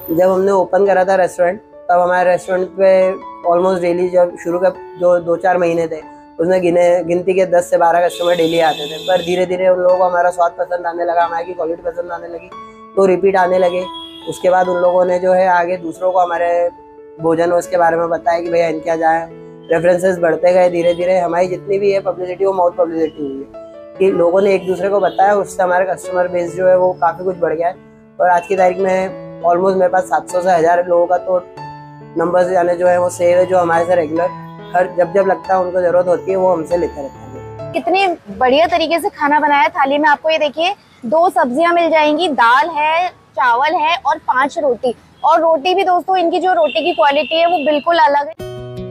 जब हमने ओपन करा था रेस्टोरेंट, तब हमारे रेस्टोरेंट पे ऑलमोस्ट डेली, जब शुरू का जो 2-4 महीने थे उसमें गिनती के 10 से 12 कस्टमर डेली आते थे। पर धीरे धीरे उन लोगों को हमारा स्वाद पसंद आने लगा, हमारी क्वालिटी पसंद आने लगी, तो रिपीट आने लगे। उसके बाद उन लोगों ने जो है आगे दूसरों को हमारे भोजन उसके बारे में बताया कि भैया इनके यहाँ जाएँ। रेफरेंसेस बढ़ते गए, धीरे धीरे हमारी जितनी भी है पब्लिसिटी वो माउथ पब्लिसिटी हुई है कि लोगों ने एक दूसरे को बताया, उससे हमारे कस्टमर बेस जो है वो काफ़ी कुछ बढ़ गया है। और आज की तारीख में ऑलमोस्ट मेरे पास 700 से 1000 लोगों का तो नंबर यानी जो है वो सेव है, जो हमारे से रेगुलर हर जब लगता है उनको जरूरत होती है वो हमसे लेते रहते हैं। कितने बढ़िया तरीके से खाना बनाया थाली में। आपको ये देखिए 2 सब्जियां मिल जाएंगी, दाल है, चावल है और 5 रोटी। और रोटी भी दोस्तों, इनकी जो रोटी की क्वालिटी है वो बिल्कुल अलग है।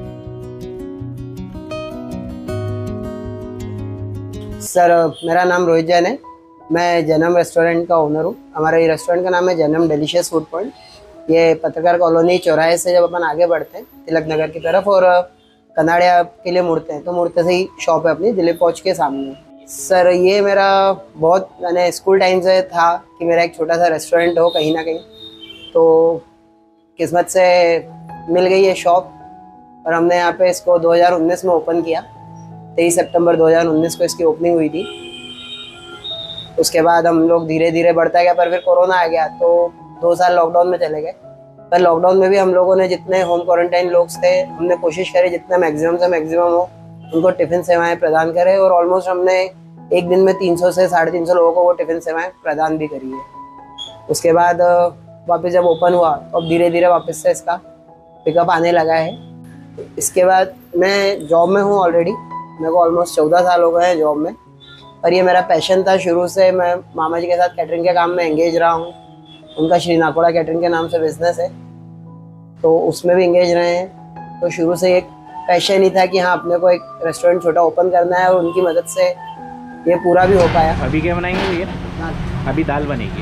सर, मेरा नाम रोहित जैन है, मैं जैनम रेस्टोरेंट का ओनर हूँ। हमारे ये रेस्टोरेंट का नाम है जैनम डिलीशियस फूड पॉइंट। ये पत्रकार कॉलोनी चौराहे से जब अपन आगे बढ़ते हैं तिलक नगर की तरफ और कनाड़िया के लिए मुड़ते हैं, तो मुड़ते से ही शॉप है अपनी दिलीप फौज के सामने। सर, ये मेरा बहुत मैंने स्कूल टाइम से था कि मेरा एक छोटा सा रेस्टोरेंट हो कहीं ना कहीं, तो किस्मत से मिल गई ये शॉप और हमने यहाँ पे इसको 2019 में ओपन किया। 23 सितंबर 2019 को इसकी ओपनिंग हुई थी। उसके बाद हम लोग धीरे धीरे बढ़ता गया, पर फिर कोरोना आ गया तो 2 साल लॉकडाउन में चले गए। पर लॉकडाउन में भी हम लोगों ने जितने होम क्वारंटाइन लोग थे, हमने कोशिश करी जितना मैक्सिमम से मैक्सिमम हो उनको टिफ़िन सेवाएं प्रदान करें। और ऑलमोस्ट हमने एक दिन में 300 से 350 लोगों को वो टिफ़िन सेवाएं प्रदान भी करी है। उसके बाद वापस जब ओपन हुआ तो अब धीरे धीरे वापस से इसका पिकअप आने लगा है। इसके बाद मैं जॉब में हूँ ऑलरेडी, मेरे को ऑलमोस्ट 14 साल हो गए हैं जॉब में। और ये मेरा पैशन था शुरू से। मैं मामा जी के साथ कैटरिंग के काम में एंगेज रहा हूँ। उनका श्री नाकोड़ा कैटरिंग के नाम से बिजनेस है, तो उसमें भी एंगेज रहे हैं। तो शुरू से एक पैशन ही था कि हाँ, अपने को एक रेस्टोरेंट छोटा ओपन करना है और उनकी मदद से ये पूरा भी हो पाया। अभी क्या बनाएंगे भैया? अभी दाल बनेगी।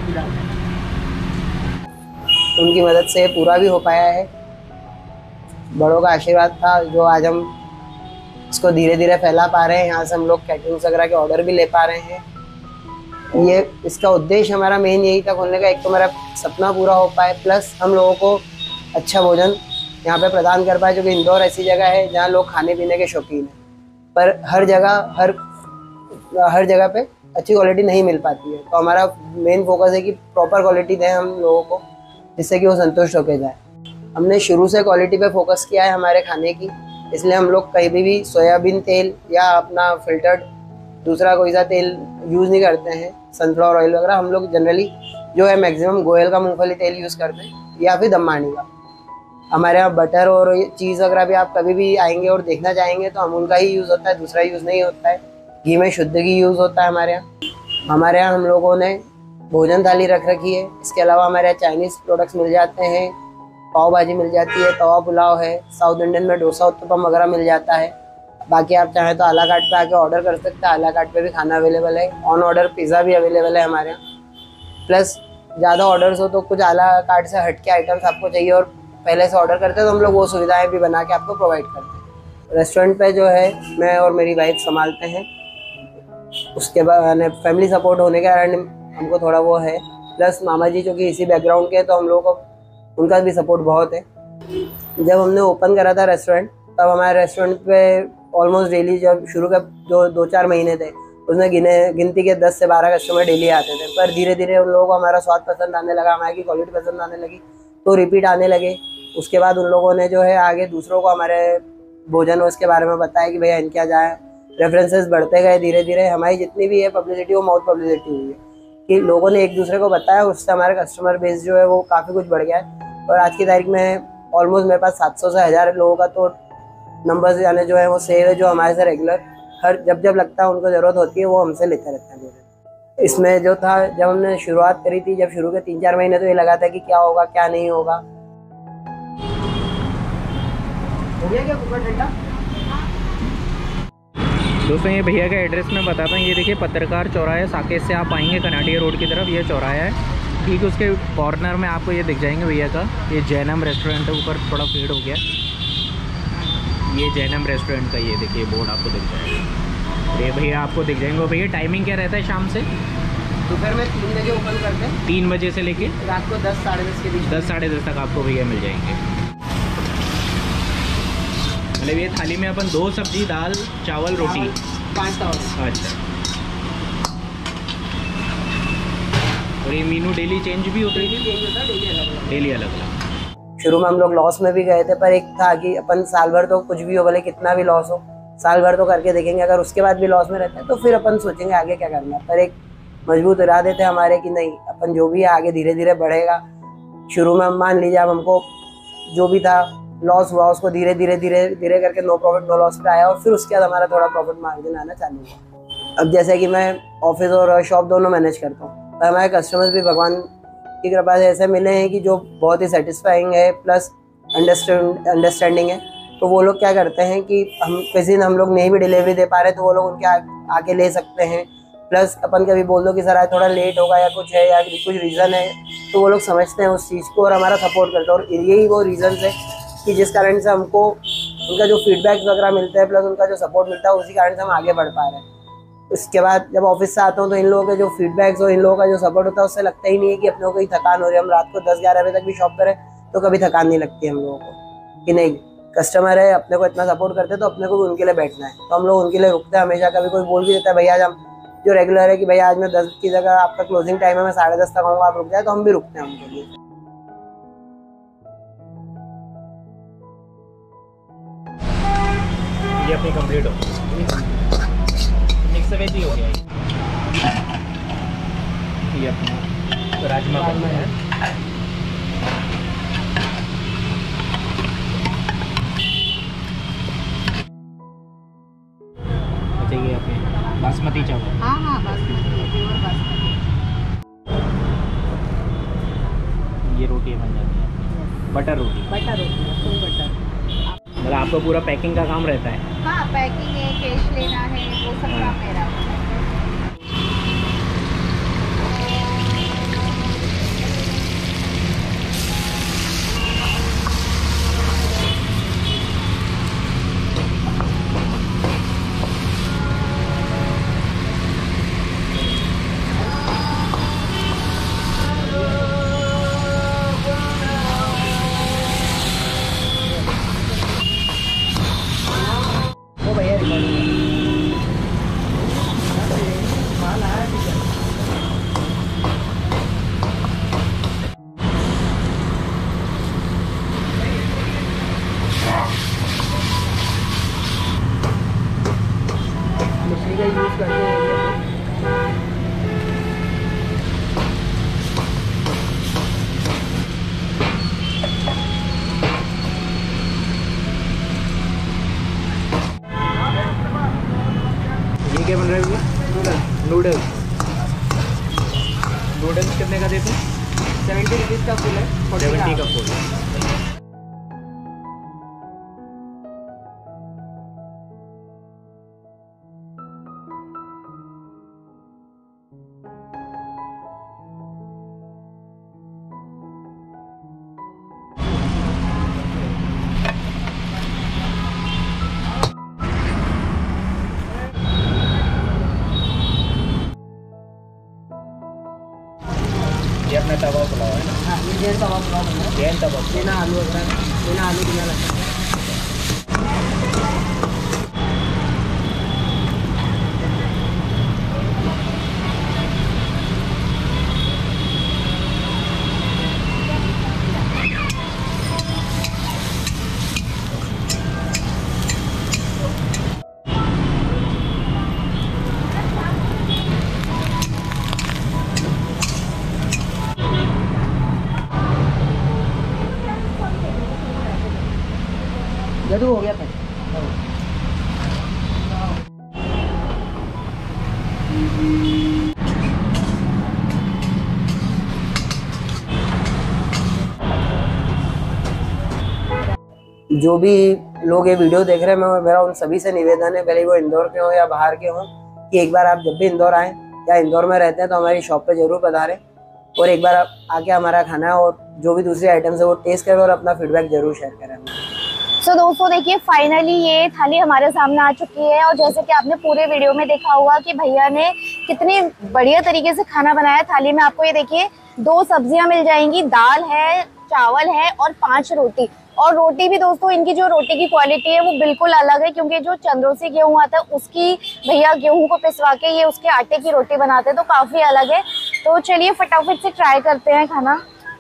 उनकी मदद से पूरा भी हो पाया है। बड़ों का आशीर्वाद था जो आज हम इसको धीरे धीरे फैला पा रहे हैं। यहाँ से हम लोग कैटरिंग वगैरह के ऑर्डर भी ले पा रहे हैं। ये इसका उद्देश्य हमारा मेन यही था खोलने का, एक तो मेरा सपना पूरा हो पाए, प्लस हम लोगों को अच्छा भोजन यहाँ पे प्रदान कर पाए। क्योंकि इंदौर ऐसी जगह है जहाँ लोग खाने पीने के शौकीन हैं, पर हर जगह पे अच्छी क्वालिटी नहीं मिल पाती है। तो हमारा मेन फोकस है कि प्रॉपर क्वालिटी दें हम लोगों को, जिससे कि वो संतुष्ट होकर जाए। हमने शुरू से क्वालिटी पे फोकस किया है हमारे खाने की, इसलिए हम लोग कहीं भी सोयाबीन तेल या अपना फिल्टर्ड दूसरा कोई सा तेल यूज़ नहीं करते हैं। सनफ्लावर ऑयल वगैरह हम लोग जनरली जो है मैक्सिमम गोयल का मूंगफली तेल यूज़ करते हैं या फिर दम्मानी का। हमारे यहाँ बटर और चीज़ वगैरह भी आप कभी भी आएंगे और देखना चाहेंगे तो अमूल का ही यूज़ होता है, दूसरा यूज़ नहीं होता है। घी में शुद्ध घी यूज़ होता है हमारे यहाँ। हमारे यहाँ हम लोगों ने भोजन थाली रख रखी है। इसके अलावा हमारे यहाँ चाइनीज़ प्रोडक्ट्स मिल जाते हैं, पाव भाजी मिल जाती है, तवा पुलाव है, साउथ इंडियन में डोसा उत्तपम वगैरह मिल जाता है। बाकी आप चाहें तो आला कार्ट पे आके ऑर्डर कर सकते हैं, आला कार्ट पे भी खाना अवेलेबल है। ऑन ऑर्डर पिज़्ज़ा भी अवेलेबल है हमारे यहाँ। प्लस ज़्यादा ऑर्डर्स हो तो कुछ आला कार्ट से हट के आइटम्स आपको चाहिए और पहले से ऑर्डर करते हैं तो हम लोग वो सुविधाएँ भी बना के आपको प्रोवाइड करते हैं। रेस्टोरेंट पे जो है मैं और मेरी वाइफ संभालते हैं। उसके बाद फैमिली सपोर्ट होने के कारण हमको थोड़ा वो है, प्लस मामा जी जो कि इसी बैकग्राउंड के हैं तो हम लोगों को उनका भी सपोर्ट बहुत है। जब हमने ओपन करा था रेस्टोरेंट, तब हमारे रेस्टोरेंट पे ऑलमोस्ट डेली, जब शुरू का जो 2-4 महीने थे उसमें गिनती के 10 से 12 कस्टमर डेली आते थे। पर धीरे धीरे उन लोगों को हमारा स्वाद पसंद आने लगा, हमारी क्वालिटी पसंद आने लगी, तो रिपीट आने लगे। उसके बाद उन लोगों ने जो है आगे दूसरों को हमारे भोजन उसके बारे में बताया कि भैया इनके यहाँ जाएँ। रेफरेंसेस बढ़ते गए, धीरे धीरे हमारी जितनी भी है पब्लिसिटी वो माउथ पब्लिसिटी हुई है कि लोगों ने एक दूसरे को बताया, उससे हमारे कस्टमर बेस जो है वो काफ़ी कुछ बढ़ गया है। और आज की तारीख में ऑलमोस्ट मेरे पास 700 से 1000 लोगों का तो नंबर्स यानी जो है वो सेव है, जो हमारे से रेगुलर हर जब लगता है उनको ज़रूरत होती है वो हमसे लेते रहते हैं। इसमें जो था, जब हमने शुरुआत करी थी, जब शुरू के 3-4 महीने तो ये लगा था कि क्या होगा क्या नहीं होगा। हो गया क्या कुकर ठंडा? दोस्तों ये भैया का एड्रेस मैं बताता हूँ। ये देखिए पत्रकार चौराहे, साकेत से आप आएंगे कनाडिया रोड की तरफ, ये चौराहा है। ठीक उसके कॉर्नर में आपको ये दिख जाएंगे भैया का, ये जैनम रेस्टोरेंट है। ऊपर थोड़ा फेड हो गया, ये जैनम रेस्टोरेंट का ये देखिए बोर्ड आपको दिख जाएगा। ये भैया आपको दिख जाएंगे। भैया टाइमिंग क्या रहता है शाम से? दोपहर में 3 बजे ओपन करते हैं, 3 बजे से लेके रात को 10 साढ़े 10 के बीच, 10 साढ़े 10 तक आपको भैया मिल जाएंगे। मतलब ये थाली में अपन 2 सब्जी, दाल, चावल, रोटी, 5 चावल। अच्छा। और ये मीनू डेली चेंज भी होता है? डेली अलग अलग। शुरू में हम लोग लॉस में भी गए थे, पर एक था कि अपन साल भर तो कुछ भी हो, भले कितना भी लॉस हो, साल भर तो करके देखेंगे। अगर उसके बाद भी लॉस में रहते हैं तो फिर अपन सोचेंगे आगे क्या करना है। पर एक मजबूत इरादे थे हमारे कि नहीं, अपन जो भी है आगे धीरे धीरे बढ़ेगा। शुरू में मान लीजिए अब हमको जो भी था लॉस हुआ, उसको धीरे धीरे धीरे धीरे करके नो प्रॉफिट नो लॉस पे आया, और फिर उसके बाद हमारा थोड़ा प्रॉफिट मार्जिन आना चालू हुआ। अब जैसे कि मैं ऑफिस और शॉप दोनों मैनेज करता हूँ, पर हमारे कस्टमर्स भी भगवान की कृपा से ऐसे मिले हैं कि जो बहुत ही सेटिस्फाइंग है, प्लस अंडरस्टैंडिंग है। तो वो लोग क्या करते हैं कि हम किसी दिन हम लोग नहीं भी डिलीवरी दे पा रहे तो वो लोग उनके आके ले सकते हैं। प्लस अपन कभी बोल दो कि सर आज थोड़ा लेट होगा या कुछ है या कुछ रीज़न है, तो वो लोग समझते हैं उस चीज़ को और हमारा सपोर्ट करते हैं। और यही वो रीज़न है कि जिस कारण से हमको उनका जो फीडबैक वगैरह मिलता है, प्लस उनका जो सपोर्ट मिलता है, उसी कारण से हम आगे बढ़ पा रहे हैं। उसके बाद जब ऑफिस से आता हूँ तो इन लोगों के जो फीडबैक्स और इन लोगों का जो सपोर्ट होता है, उससे लगता ही नहीं है कि अपने को कोई थकान हो रही है। हम रात को 10-11 बजे तक भी शॉप करें तो कभी थकान नहीं लगती हम लोगों को कि नहीं, कस्टमर है, अपने को इतना सपोर्ट करते हैं तो अपने को भी उनके लिए बैठना है। तो हम लोग उनके लिए रुकते हैं हमेशा। कभी कोई बोल भी देता है भैया, आज हम जो रेगुलर है कि भैया आज मैं 10 की जगह आपका क्लोजिंग टाइम है, मैं 10:30 तक आऊँगा, आप रुक जाए, तो हम भी रुकते हैं उनके लिए। ये अपनी कंप्लीट हो मिक्स वेज ही हो गया। ये अपना राजमा है। अच्छा, ये अपने बासमती चावल। हाँ हाँ, बासमती, प्योर बासमती। ये रोटी बन जाती है, बटर रोटी। बटर रोटी, फुल बटर। मतलब आपका पूरा पैकिंग का काम रहता है? हाँ, पैकिंग है, कैश लेना है, वो सब काम मेरा। मछली का यूज़ करते हैं। ये क्या बन रहा है भैया? नूडल्स। नूडल्स कितने का देते हैं? 70 रुपीज़ का फुल है, 70 का फुल। ये अपना तवा पुलाव है ना? हाँ, ये जैन तवा पुलाव बना है। जैन तवा पुलाव। बिना आलू वगैरह, बिना आलू बिना लहसुन। जदू हो गया था। जो भी लोग ये वीडियो देख रहे हैं, मैं मेरा उन सभी से निवेदन है, भले वो इंदौर के हों या बाहर के हों, कि एक बार आप जब भी इंदौर आएँ या इंदौर में रहते हैं तो हमारी शॉप पे जरूर पधारें और एक बार आप आके हमारा खाना और जो भी दूसरी आइटम्स है वो टेस्ट करें और अपना फीडबैक जरूर शेयर करें। तो दोस्तों देखिए, फाइनली ये थाली हमारे सामने आ चुकी है और जैसे कि आपने पूरे वीडियो में देखा होगा कि भैया ने कितने बढ़िया तरीके से खाना बनाया थाली में। आपको ये देखिए 2 सब्जियां मिल जाएंगी, दाल है, चावल है और 5 रोटी। और रोटी भी दोस्तों इनकी जो रोटी की क्वालिटी है वो बिल्कुल अलग है, क्योंकि जो चंद्रोसी गेहूं आता है उसकी भैया गेहूं को पिसवा के ये उसके आटे की रोटी बनाते हैं, तो काफी अलग है। तो चलिए फटाफट से ट्राई करते हैं खाना।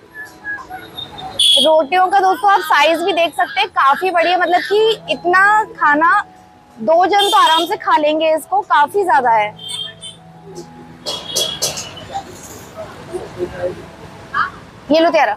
रोटियों का दोस्तों आप साइज भी देख सकते हैं, काफी बढ़िया, मतलब कि इतना खाना 2 जन तो आराम से खा लेंगे इसको, काफी ज्यादा है। ये लो तेरा।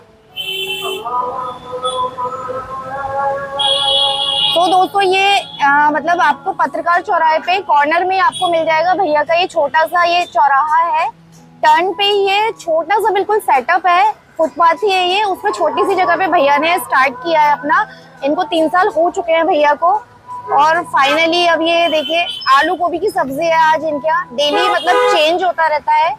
तो दोस्तों ये मतलब आपको पत्रकार चौराहे पे कॉर्नर में आपको मिल जाएगा भैया का ये छोटा सा ये चौराहा है। टर्न पे ये छोटा सा बिल्कुल सेटअप है, फुटपाथ ही है ये, उसमें छोटी सी जगह पे भैया ने स्टार्ट किया है अपना। इनको 3 साल हो चुके हैं भैया को। और फाइनली अब ये देखिए आलू गोभी की सब्जी है आज इनके यहाँ, डेली मतलब चेंज होता रहता है।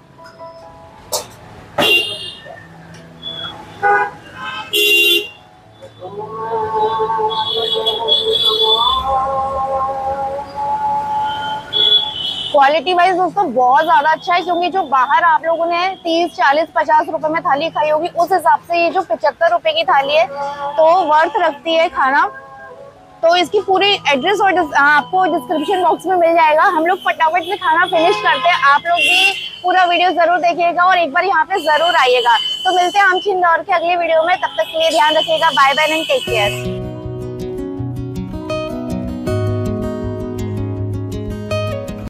क्वालिटी वाइज दोस्तों बहुत ज्यादा अच्छा है, क्योंकि जो बाहर आप लोगों ने 30, 40, 50 रुपए में थाली खाई होगी, उस हिसाब से ये जो 75 रुपए की थाली है तो वर्थ रखती है खाना। तो इसकी पूरी एड्रेस और आपको डिस्क्रिप्शन बॉक्स में मिल जाएगा। हम लोग फटाफट से खाना फिनिश करते हैं, आप लोग भी पूरा वीडियो जरूर देखिएगा और एक बार यहाँ पे जरूर आइएगा। तो मिलते हैं हम इंदौर के अगले वीडियो में, तब तक के लिए ध्यान रखिएगा। Bye bye and take care.